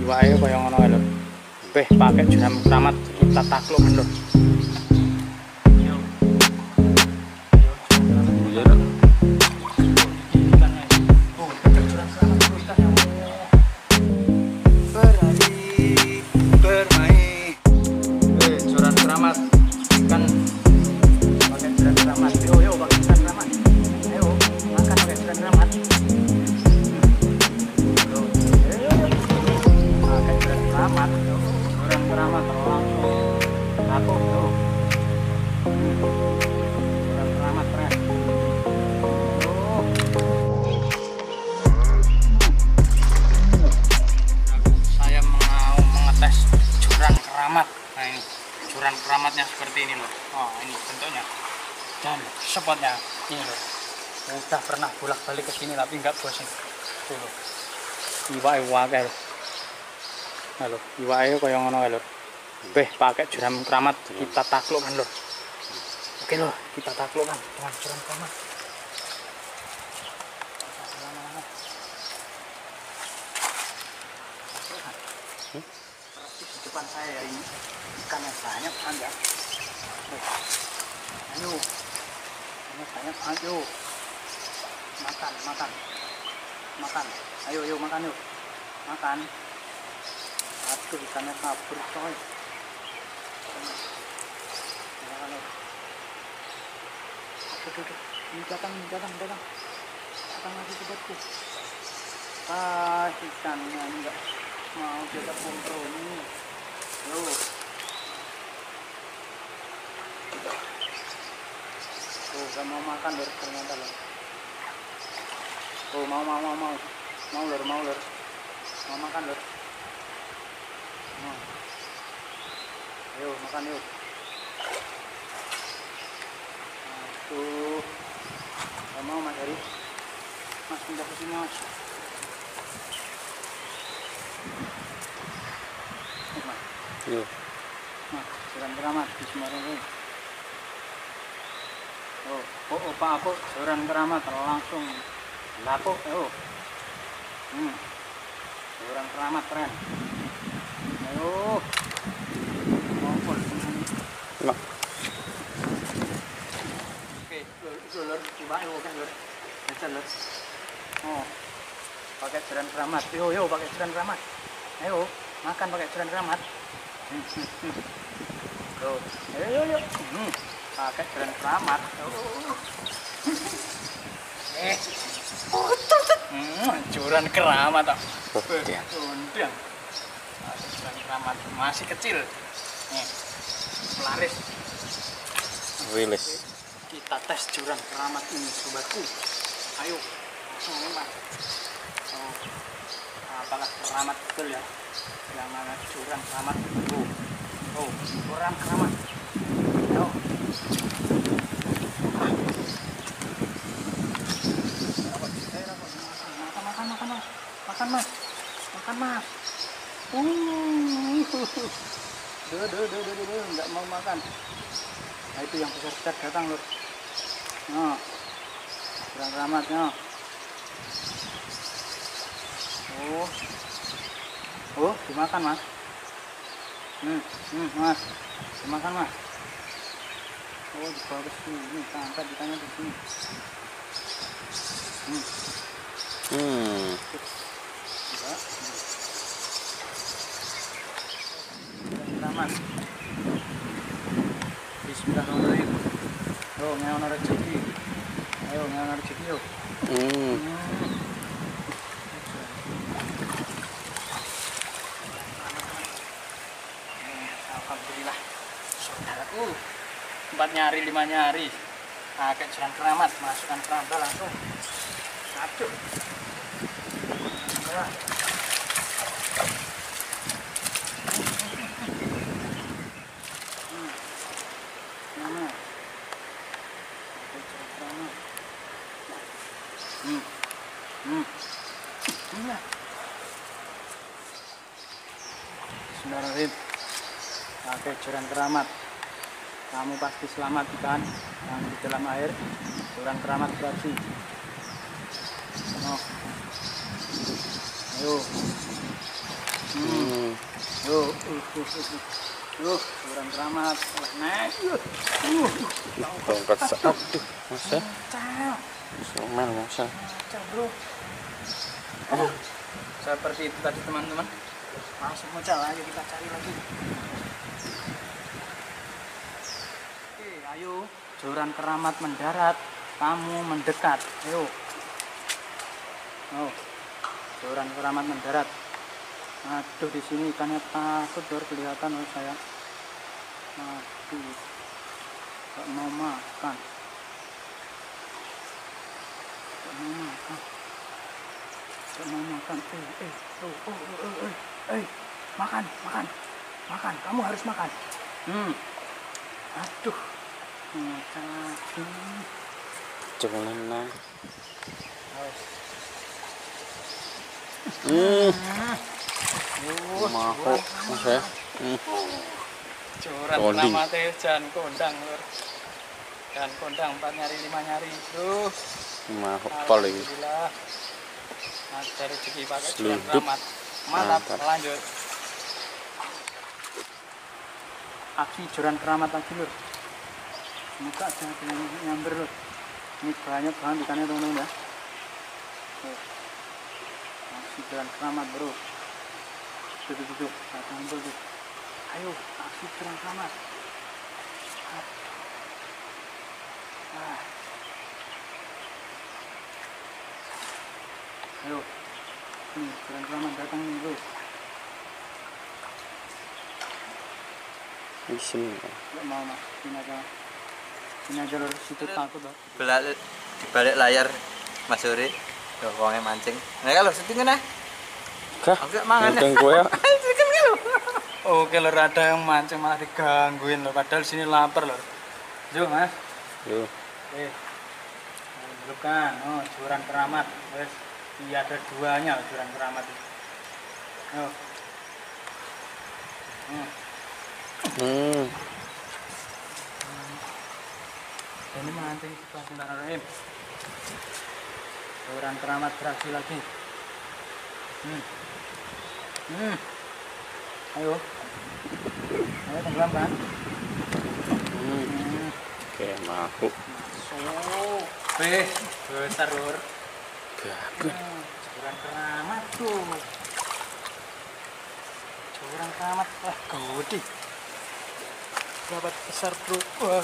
iwake kaya ngono kae lho. Weh, pakai jeram keramat kita takluk men lho. Nah ini curan keramatnya seperti ini loh. Oh ini bentuknya dan spotnya ini loh. Udah pernah bolak-balik ke sini tapi nggak bosan. Tuh loh. Iwake loh. Halo, iwake kaya ngono kae lho. Weh, pakai jeram keramat kita taklukkan lho. Oke loh, kita taklukkan dengan jeram keramat. Di depan saya ini ikan yang banyak anda. Ayo, ini banyak ayo. Makan. Ayo makan yuk. Makan. Aduh, ikannya kabur coy. Aduh. Ini datang lagi sobatku. Ikannya enggak mau kita kompromi. Yo. Oh, gak mau makan lor ternyata lor. Oh, mau lor. Mau makan lor. Ayo makan yuk. Aduh, gak mau Mas Heri. Mas pindah ke sini Mas. Mas. Yuk. Mas, jeram keramat di Semarang. Oh, Pak Apuk, jeram keramat langsung laku. Jeram keramat keren. Ayo. Ngompol. Mak. Oke, lur, coba kan lur. Bisa lur. Oh. Pakai jeram keramat. Yo, pakai jeram keramat. Ayo, makan pakai jeram keramat. Tuh. Ayo. Pakai jeram keramat. Jeram keramat tak. Undang. Jeram keramat masih kecil. Nih. Pelaris. Rilis. Kita tes jeram keramat ini sobatku. Ayo, langsung Mas. Oh. Apakah keramat betul ya? Yang mana jeram keramat? Oh, jeram keramat. Ayo. Makan mas. Duh, nggak mau makan. Nah itu yang besar datang lur. Nah, jeram keramatnya. Oh, dimakan mas. Mas, dimakan mas. Oh, dibawa ke sini, angkat ikannya di sini. Keramat. Bismillahirrahmanirrahim. Oh, ngeon rezeki. Ayo, ngeon rezeki yuk. Alhamdulillah, saudaraku. 4 nyari, 5 nyari. Pakai jeram keramat, masukkan keramba langsung. Aduh. Bismillahirrahmanirrahim. Pakai jeram keramat. Kamu pasti selamat ikan yang di dalam air. Jeram keramat beraksi. Ayo. Curan keramat. Naik. Tongkat aduh, masa? Cah. Somel masa? Cah, bro. Seperti itu tadi teman-teman. Masuk mecah, ayo kita cari lagi. Oke, ayo. Joran keramat mendarat, kamu mendekat. Ayo. Oh. Joran keramat mendarat. Aduh, di sini ikannya takut baru kelihatan oleh saya. Aduh, gak mau makan. Gak mau makan. Gak mau makan. Makan, makan, makan. Kamu harus makan. Aduh, aduh. Jangan lah. Mahok, masa? Joran keramatnya jangan kondang lur. Jangan kondang 4 nyari 5 nyari bro. Mahok pol ini. Alhamdulillah. Ada rezeki pakai joran Seluduk. keramat. Mantap, Mantap. lanjut. Aksi joran keramat lagi lur. Semoga ada yang nyamber lur. Ini banyak banget ikannya teman-teman ya. Aksi joran keramat bro. Duduk, tampil tuh. Ayo, aksi joran keramat. Ayo, joran keramat datang nih bro. Isin. Gak mau mas, ini aja lur, situ takut loh. Di balik layar Mas Suri, wongnya mancing. Nah kalau settingnya nah, Kah? aku gak mangan. Mancing gue ya. Oke lur, ada yang mancing malah digangguin lur, padahal sini lapar lur. Yuk mas. Yuk. Bukan, joran keramat. Wes, iya ada duanya joran keramat itu. Yuk. Ini mancing sebentar Rahim. Joran keramat beraksi lagi. Ayo tenggelamkan. Oke, mahok. Besar lur. Gagah. Joran keramat tuh. Joran keramat lah gede. Dapat besar bro.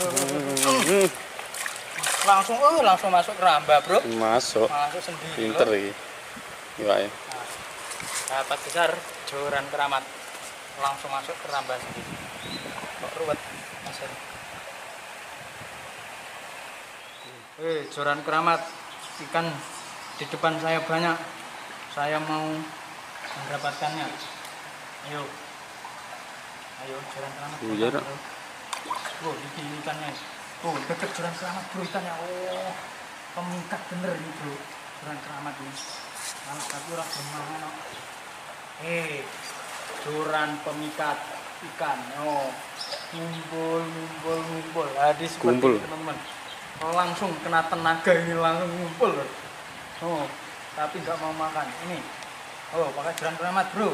Langsung masuk keramba bro. Masuk. Masuk sendiri. Pinter Lur. iki. Iwake. Dapat besar joran keramat. Langsung masuk keramba sendiri. Kok ruwet masih. Joran keramat, ikan di depan saya banyak. Saya mau mendapatkannya. Ayo joran keramat. Iya, Nak. Ini ikannya. Deket joran keramat bro ikannya. Pemikat bener ini bro. Joran keramat ini. Malah tapi orang bermangan. Joran pemikat ikan. Ngumpul. Hadis seperti Kumpul. itu teman-teman. Langsung kena tenaga ini, langsung ngumpul loh. Tapi nggak mau makan ini. Pakai joran keramat bro.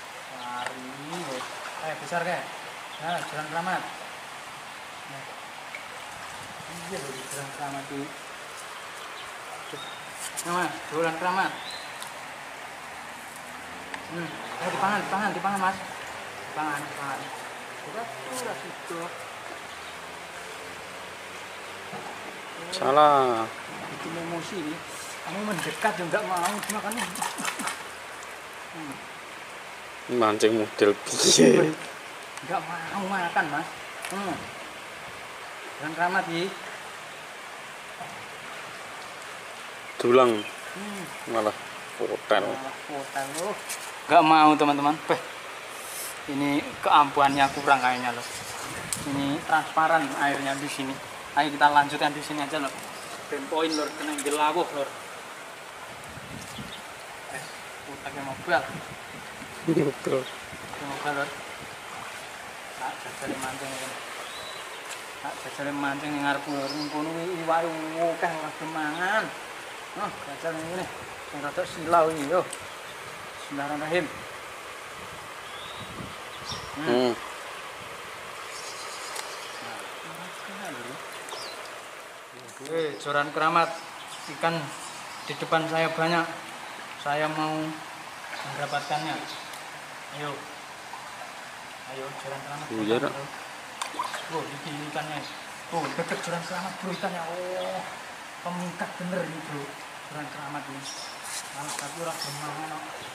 Lari besar kayak joran keramat. Iya loh joran keramat tuh. Joran keramat. Dipangan mas. Dipangan. Udah situ. Salah. Bikin emosi nih. Kamu mendekat juga nggak mau makan. Mancing model piye? Nggak mau makan mas. Joran keramat nih. Dulang. Malah hotel. Loh. Nggak mau teman-teman. Ini keampuannya kurang kayaknya loh. Ini transparan airnya di sini. Ayo kita lanjutkan di sini aja loh. Poin lor, kena gelawuh lor. Pakai mobil. Betul. Mobil lor. Tak jajale mancing ini. Tak jajale mancing ning ngarep lor. Ngono kuwi iwake akeh lagi mangan. Jajal ini. Sing rada silau iki yo. Bismillahirrahmanirrahim. Hmm. Joran keramat ikan di depan saya banyak. Saya mau mendapatkannya. Ayo, ayo joran keramat. Iya, Dok. Oh, ini ikannya. Oh, deket joran keramat bro ikannya. Oh, pemikat bener nih bro. Joran keramat ini. Malah tapi orang bermangan.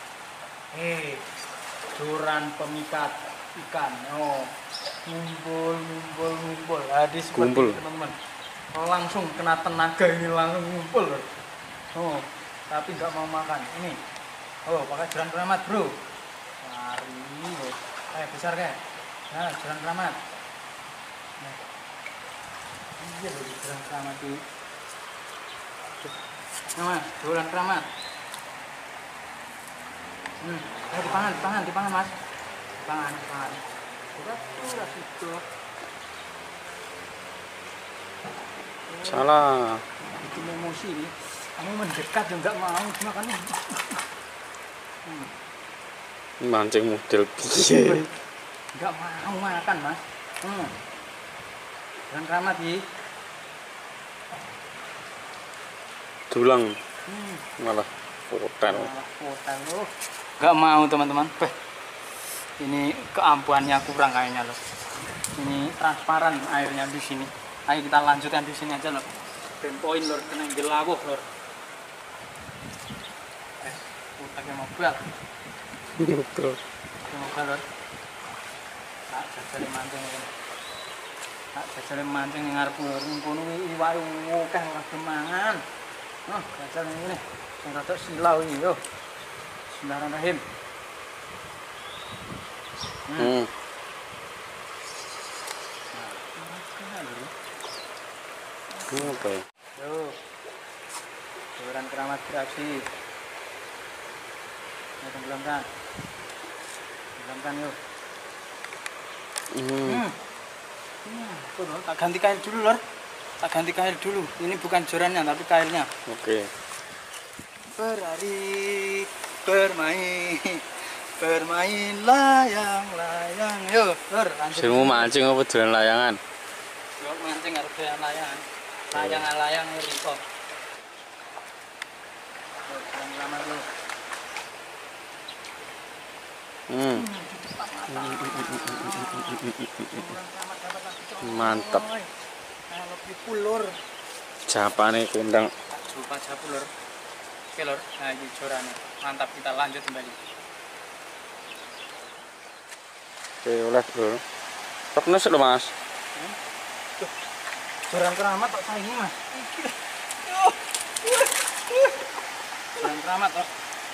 Joran pemikat ikan. Oh, ngumpul. Jadi seperti Kumpul. teman-teman. Langsung kena tenaga ini langsung ngumpul loh. Oh, tapi nggak mau makan. Ini. Oh, pakai joran keramat bro. Lari loh. Kayak besar kayak. Nah, joran keramat. Nah. Iya loh, joran keramat tuh. Nah, joran keramat. Ayo dipangan mas. Dipangan. Udah situ. Salah. Bikin emosi nih. Kamu mendekat ya nggak mau makan. Mancing model piye. Nggak mau makan mas. Joran keramat nih. Dulang malah poten. Poten loh. Nggak mau teman-teman. Ini keampuannya kurang kayaknya loh. Ini transparan airnya di sini. Ayo kita lanjutkan di sini aja loh. Ben poin lor, kena gelawuh lor. Utangnya mobil. Betul. Mobil lor. Tak jajale mancing ini. Tak jajale mancing yang ngarep lor. Ngono iwake akeh ora gemangan. Nah, jajal ini. Sing rada silau iki yo. Bismillahirrahmanirrahim. Apa ya? Yo. Joran keramat beraksi. Ayo tenggelamkan. Tenggelamkan yuk. Tak ganti kail dulu lor. Tak ganti kail dulu. Ini bukan jorannya tapi kailnya. Oke. Berlari, bermain layang. Yuk, lor. Sirmu mancing apa dolan layangan? Yo mancing harus dolan layangan. Layang riko. Selamat lo. Mantap. Lebih pulur. Japane kondang. Jumpa japu lor. Oke lor, nah ini jorannya. Mantap, kita lanjut kembali. Oke, oleh bro. Terus lho mas. Joran keramat kok saingi mas. Joran keramat kok.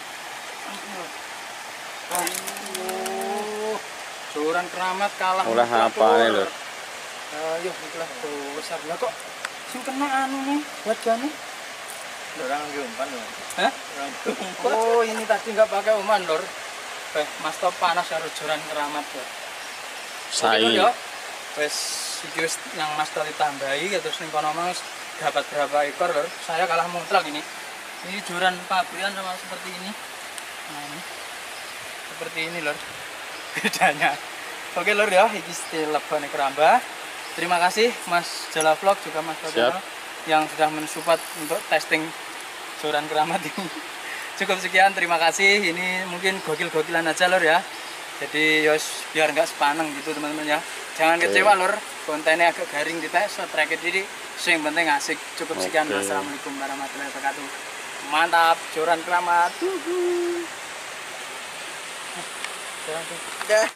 Joran keramat kalah. Oleh apa nih lho? Ayo, itulah besar lah kok. Sing kena anu nih, buat gani. Orang umpan loh. Hah? Oh, ini tadi nggak pakai umpan lor. Mas Top panas harus joran keramat lor. Saing. Wes iki wis yang Mas Top ditambahi terus ning kono Mas dapat berapa ekor lor. Saya kalah mutlak ini. Ini joran pabrikan sama seperti ini. Nah, ini. Seperti ini lor. Bedanya. Oke lor ya, iki lebane keramba. Terima kasih Mas Jala Vlog juga Mas Top yang sudah mensupport untuk testing joran keramat ini. Cukup sekian, terima kasih. Ini mungkin gokil-gokilan aja lor ya. Jadi yos biar nggak sepaneng gitu teman-teman ya. Jangan kecewa lor, kontennya agak garing kita strike diri. Yang penting asik. Cukup sekian. Assalamualaikum warahmatullahi wabarakatuh. Mantap, joran keramat. Udah.